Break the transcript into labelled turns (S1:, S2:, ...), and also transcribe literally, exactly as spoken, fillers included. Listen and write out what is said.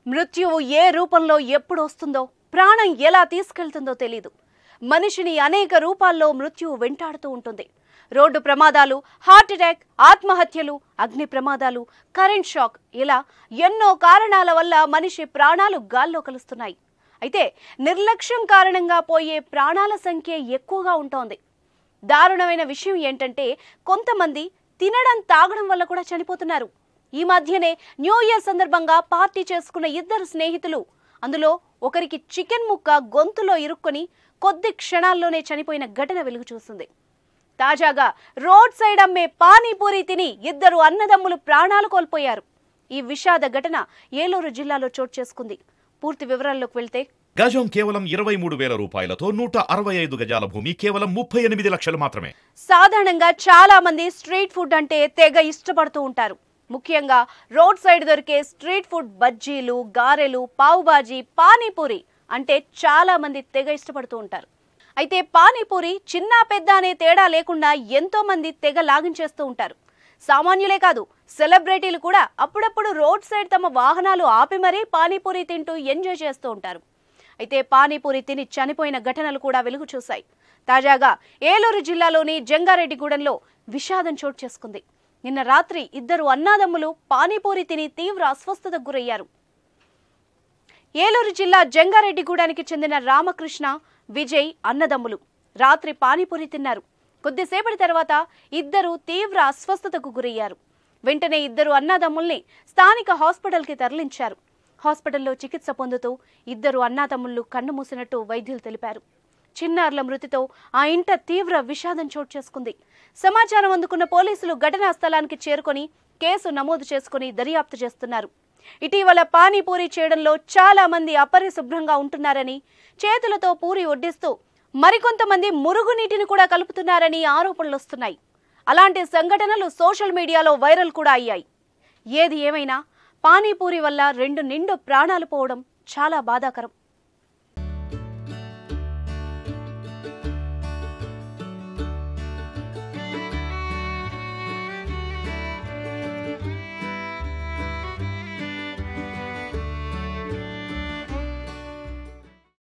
S1: మృత్యువు ఏ రూపంలో ఎప్పుడు వస్తుందో, ప్రాణం ఎలా తీసుకెళ్తుందో తెలియదు. మనిషిని అనేక రూపాల్లో మృత్యువు వెంటాడుతూ ఉంటుంది. రోడ్డు ప్రమాదాలు, హార్ట్ అటాక్, ఆత్మహత్యలు, అగ్ని ప్రమాదాలు, కరెంట్ షాక్, ఇలా ఎన్నో కారణాల వల్ల మనిషి ప్రాణాలు గాల్లో కలుస్తున్నాయి. అయితే నిర్లక్ష్యం కారణంగా పోయే ప్రాణాల సంఖ్య ఎక్కువగా ఉంటోంది. దారుణమైన విషయం ఏంటంటే కొంతమంది తినడం తాగడం వల్ల కూడా చనిపోతున్నారు. ఈ మధ్యనే న్యూ ఇయర్ సందర్భంగా పార్టీ చేసుకున్న ఇద్దరు స్నేహితులు, అందులో ఒకరికి చికెన్ ముక్క గొంతులో ఇరుక్కొని కొద్ది క్షణాల్లోనే చనిపోయిన ఘటన వెలుగు చూసింది. తాజాగా రోడ్ సైడ్ అమ్మే పానీపూరి తిని ఇద్దరు అన్నదమ్ములు ప్రాణాలు కోల్పోయారు. ఈ విషాద ఘటన ఏలూరు జిల్లాలో చోటు చేసుకుంది. పూర్తి వివరాల్లోకి వెళ్తే,
S2: గజం కేవలం ఇరవై మూడు వేల రూపాయలతో నూట అరవై ఐదు గజాల భూమి కేవలం ముప్పై ఎనిమిది లక్షలు మాత్రమే.
S1: సాధారణంగా చాలా మంది స్ట్రీట్ ఫుడ్ అంటే తెగ ఇష్టపడుతూ ఉంటారు. ముఖ్యంగా రోడ్ సైడ్ దొరికే స్ట్రీట్ ఫుడ్ బజ్జీలు, గారెలు, పావుబాజీ, పానీపూరి అంటే చాలా మంది తెగ ఇష్టపడుతూ ఉంటారు. అయితే పానీపూరి చిన్న పెద్ద అనే తేడా లేకుండా ఎంతో మంది తెగ లాగించేస్తూ ఉంటారు. సామాన్యులే కాదు, సెలబ్రిటీలు కూడా అప్పుడప్పుడు రోడ్ సైడ్ తమ వాహనాలు ఆపి మరీ పానీపూరి తింటూ ఎంజాయ్ చేస్తూ ఉంటారు. అయితే పానీపూరి తిని చనిపోయిన ఘటనలు కూడా వెలుగు చూశాయి. తాజాగా ఏలూరు జిల్లాలోని జంగారెడ్డిగూడెంలో విషాదం చోటు చేసుకుంది. నిన్న రాత్రి ఇద్దరు అన్నాదమ్ములు పానీపూరి తిని తీవ్ర అస్వస్థతకు గురయ్యారు. ఏలూరు జిల్లా జంగారెడ్డిగూడానికి చెందిన రామకృష్ణ, విజయ్ అన్నదమ్ములు రాత్రి పానీపూరి తిన్నారు. కొద్దిసేపటి తర్వాత ఇద్దరు తీవ్ర అస్వస్థతకు గురయ్యారు. వెంటనే ఇద్దరు అన్నాదమ్ముల్ని స్థానిక హాస్పిటల్కి తరలించారు. హాస్పిటల్లో చికిత్స పొందుతూ ఇద్దరు అన్నాతమ్ముళ్లు కన్ను మూసినట్టు వైద్యులు తెలిపారు. చిన్నారుల మృతితో ఆ ఇంట తీవ్ర విషాదం చోటు చేసుకుంది. సమాచారం అందుకున్న పోలీసులు ఘటనా స్థలానికి చేరుకొని కేసు నమోదు చేసుకుని దర్యాప్తు చేస్తున్నారు. ఇటీవల పానీపూరి చేయడంలో చాలా మంది అపరిశుభ్రంగా ఉంటున్నారని, చేతులతో పూరి వడ్డిస్తూ మరికొంతమంది మురుగునీటిని కూడా కలుపుతున్నారని ఆరోపణలు వస్తున్నాయి. అలాంటి సంఘటనలు సోషల్ మీడియాలో వైరల్ కూడా అయ్యాయి. ఏది ఏమైనా పానీపూరి వల్ల రెండు నిండు ప్రాణాలు పోవడం చాలా బాధాకరం.